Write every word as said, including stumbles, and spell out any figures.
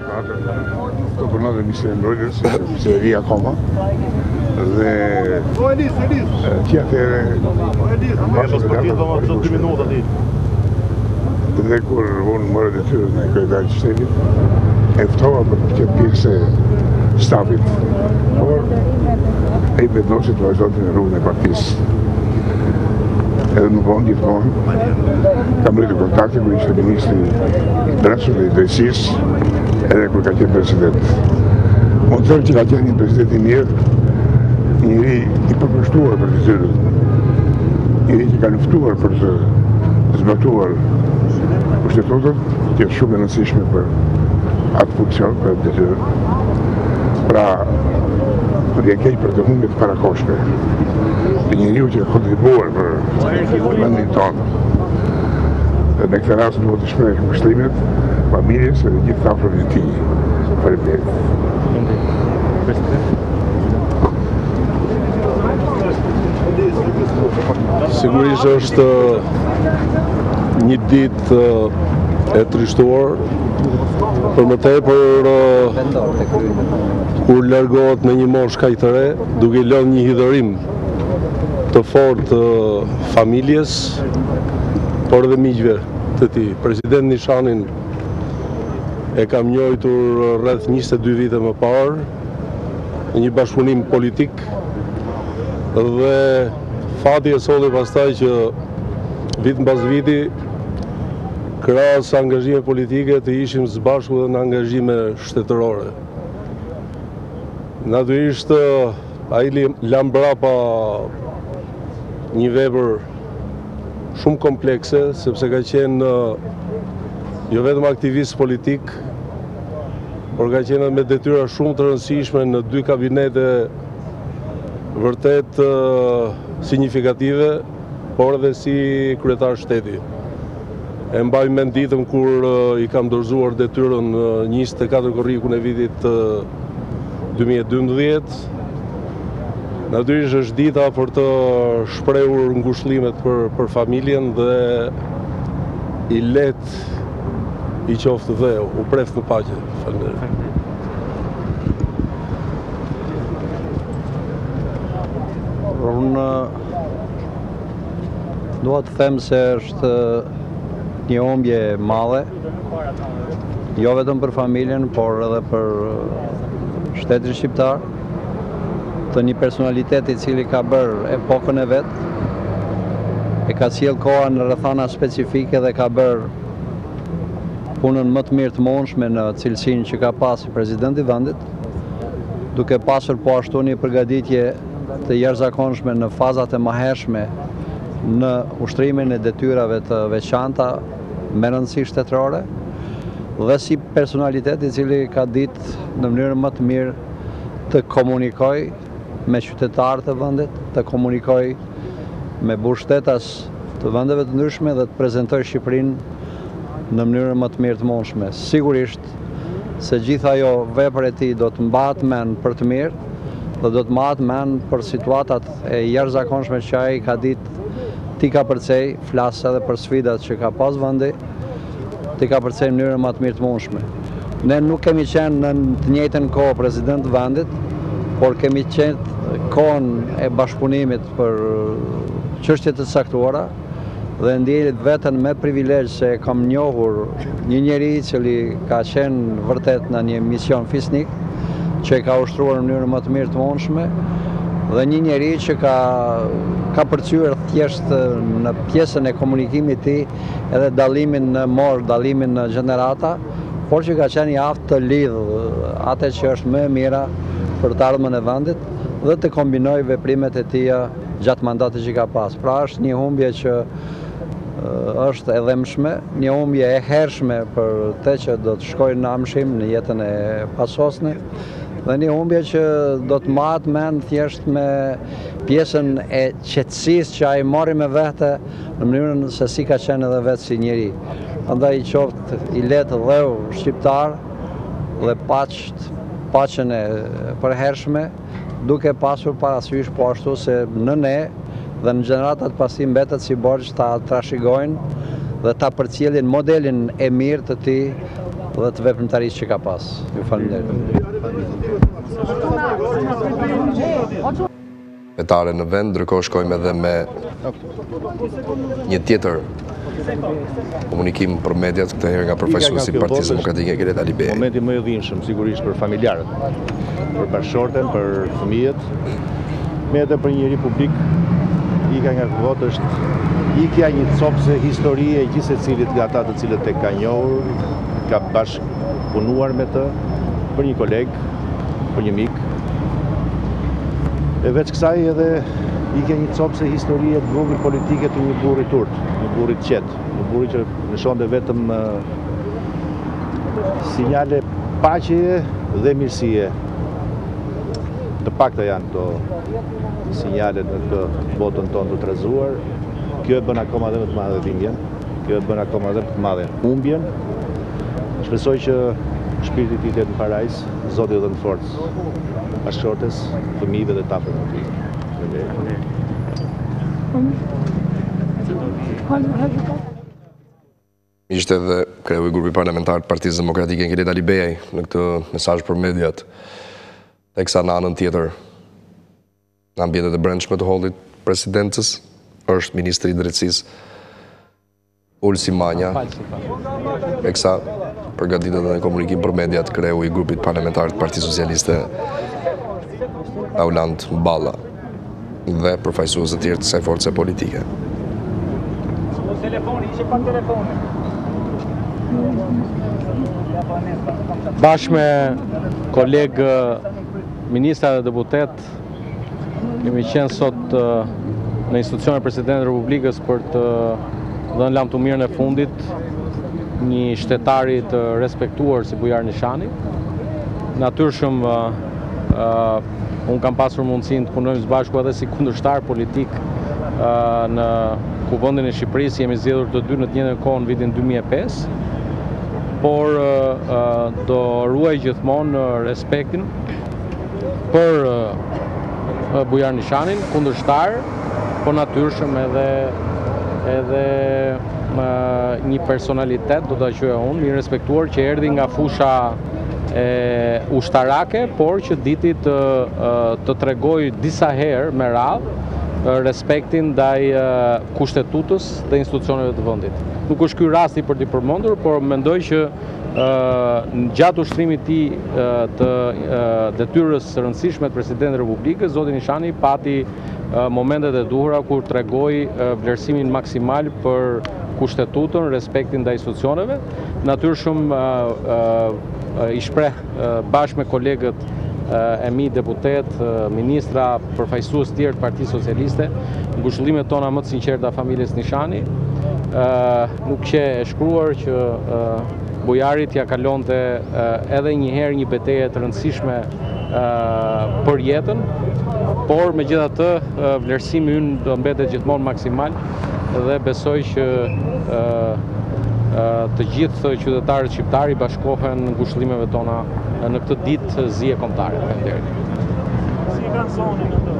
Të punon dhe Ministri e Mbrojtjes, se e ri akoma. Dhe që atëre dhe kur unë mërë detyrën e kryetarët të shtetit, e ftova për të qenë pjesë e stafit, por ai vendosi të vazhdonte në rrugën e partisë. Edhe më vonë gjithmonë kam rritur kontakte kur ishte ministri i brendshëm dhe i drejtësisë, edhe kur ka qenë president. Unë them që ka qenë një president i mirë, njëri i përkushtuar për detyrën, njëri që ka luftuar për të zbatuar Kushtetutën, që është shumë e rëndësishme për atë funksion, për detyrën. Pra, për e keq për të humbjet parakoshme. Dhe njeriu që ka kontribuar për vendin tonë. Dhe në këtë rast duhet të shpreh mbështetjet familjes dhe gjithë të afërmit e tij. Faleminderit. Sigurisht është një ditë e trishtuar, për më tepër kur largohet në një moshë kaq të re, duke lënë një hidhërim të fortë familjes, por edhe miqve të tij. Presidentin Nishanin e kam njohur rreth njëzet e dy vite më parë në një bashkëpunim politik dhe fati e solli pastaj që vit mbas viti krahas angazhime politike të ishim së bashku dhe në angazhime shtetërore. Natyrisht ai la mbrapa një vepër shumë komplekse, sepse ka qenë jo vetëm aktivist politik, por ka qenë me detyra shumë të rëndësishme në dy kabinete vërtet signifikative, por edhe si kryetar shteti. E mbaj mend ditën kur i kam dorëzuar detyrën njëzet e katër korrikun e vitit dy mijë e dymbëdhjetë. Natyrisht është dita për të shprehur ngushëllimet për, për familjen dhe i let i qoftë dhe u preft në paqe. Faleminderit. Unë dua të them se është një humbje e madhe, jo vetëm për familjen, por edhe për shtetin shqiptar, të një personalitet i cili ka bërë epokën e vet, e ka sjell kohën në rrethana specifike dhe ka bërë punën më të mirë të mundshme në cilësinë që ka pasur presidenti i vendit, duke pasur po ashtu një përgatitje të jashtëzakonshme në fazat e mëhershme në ushtrimin e detyrave të veçanta me rëndësi shtetërore dhe si personalitet i cili ka ditë në mënyrë më të mirë të komunikoj me qytetarët e vendit, të komunikoj me mbështetës të vendeve të ndryshme dhe të prezantoj Shqipërinë në mënyrë më të mirë të mundshme. Sigurisht se gjithë ajo vepër e tij do të mbahet mend për të mirë dhe do të mbahet mend për situatat e jashtëzakonshme që ai ka ditë ti ka përcej, flas edhe për sfidat që ka pas vendi, ti ka përcej në mënyrë më të mirë të mundshme. Ne nuk kemi qenë në të njëjtën kohë president të vendit, por kemi qenë kohën e bashkëpunimit për çështje të caktuara dhe ndjehet veten me privilegj se kam njohur një njeri i cili ka qenë vërtet në një mision fisnik, që e ka ushtruar në mënyrë më të mirë të mundshme, dhe një njeri që ka ka përcyer thjesht në pjesën e komunikimit të tij edhe dallimin në morë, dallimin në gjenerata, por që ka qenë i aftë të lidhë atë që është më e mira për të ardhmen e vendit dhe të kombinoj veprimet e tij gjatë mandatit që ka pas. Pra është një humbje që është e dhëmshme, një humbje e hershme për të që do të shkojë në amshim në jetën e pasosne, dhe një humbje që do të mbahet mend thjesht me pjesën e qetësisë që ai mori me vete në mënyrën se si ka qenë edhe vetë si njeri. Andaj qoftë i letë dheu shqiptar dhe paqt, paqen e përhershme, duke pasur parasysh po ashtu se në ne dhe në gjeneratat pasi mbetet si borxh ta trashëgojnë dhe ta përcjellin modelin e mirë të tij dhe të veprimtarisë që ka pas. Ju faleminderit. Vetare në vend, ndërkohë shkojmë edhe me një tjetër komunikim për mediat, këtë herë nga përfaqësuesi i Partisë Demokratike Ilir Meta. Momenti më i dhimbshëm sigurisht për familjarët, për bashkëshorten, për fëmijët, me edhe për një republik ika nga votë është ikja një copse historie e gjithë secilit nga ata të cilët e ka njohur, ka bashkëpunuar me të, për një koleg, për një mik. E veç kësaj edhe ikja një copse historie të vogël politike të një burri turp, një burri të qetë, një burri që nëshonte vetëm uh, sinjale paqeje dhe mirësie. Të pakta janë këto sinjale në këtë botën tonë të trezuar. Kjo e bën akoma dhe më të madhe dhimbjen, kjo e bën akoma dhe më të madhe humbjen. Shpresoj që shpirti i tij të jetë në parajs, Zoti dhe në forcë bashkëshortes, fëmijëve dhe të afërmit të tij. Ishte edhe kreu i grupit parlamentar të Partisë Demokratike Ilir Meta në këtë mesazh për mediat, teksa në anën tjetër në ambientet e brendshme të hollit presidentës është ministri i drejtësisë Ulsi Manja, teksa përgatitet edhe komunikim për mediat kreu i grupit parlamentar të Partisë Socialiste Auland Balla dhe përfaqësues të tjerë të kësaj force politike. Bashkë me kolegë ministra dhe deputet, kemi qenë sot në institucionin e Presidentit të Republikës për të dhënë lamtumirën e fundit një shtetari të respektuar si Bujar Nishanit. Natyrshëm unë kam pasur mundësinë të punojmë së bashku edhe si kundërshtar politik në Kuvendin e Shqipërisë, jemi zgjedhur të dy në të njëjtën kohë në vitin dy mijë e pesë, por do ruaj gjithmonë respektin për Bujar Nishanin, kundërshtar, por natyrshëm edhe edhe një personalitet, do ta quaj unë, i respektuar që erdhi nga fusha e ushtarake, por që diti të, të tregoj disa herë me radhë respektin ndaj Kushtetutës dhe institucioneve të vendit. Nuk është ky rasti për t'i përmendur, por mendoj që në gjatë ushtrimit të tij të detyrës së rëndësishme të Presidentit të Republikës, zoti Nishani pati momentet e duhura kur tregoi vlerësimin maksimal për Kushtetutën, respektin ndaj institucioneve. Natyrshëm i shpreh bashkë me kolegët e mi deputet, ministra, përfaqësues tjerë të Partisë Socialiste, ngushëllimet tona më të sinqerta familjes Nishani. Nuk që e shkruar që bujarit ja kalonte edhe një herë një betejë të rëndësishme për jetën, por megjithatë vlerësimi ynë do mbetet gjithmonë maksimal dhe besoj që të gjithë qytetarët shqiptar i bashkohen ngushëllimeve tona në këtë ditë zi e kombëtare. Faleminderit.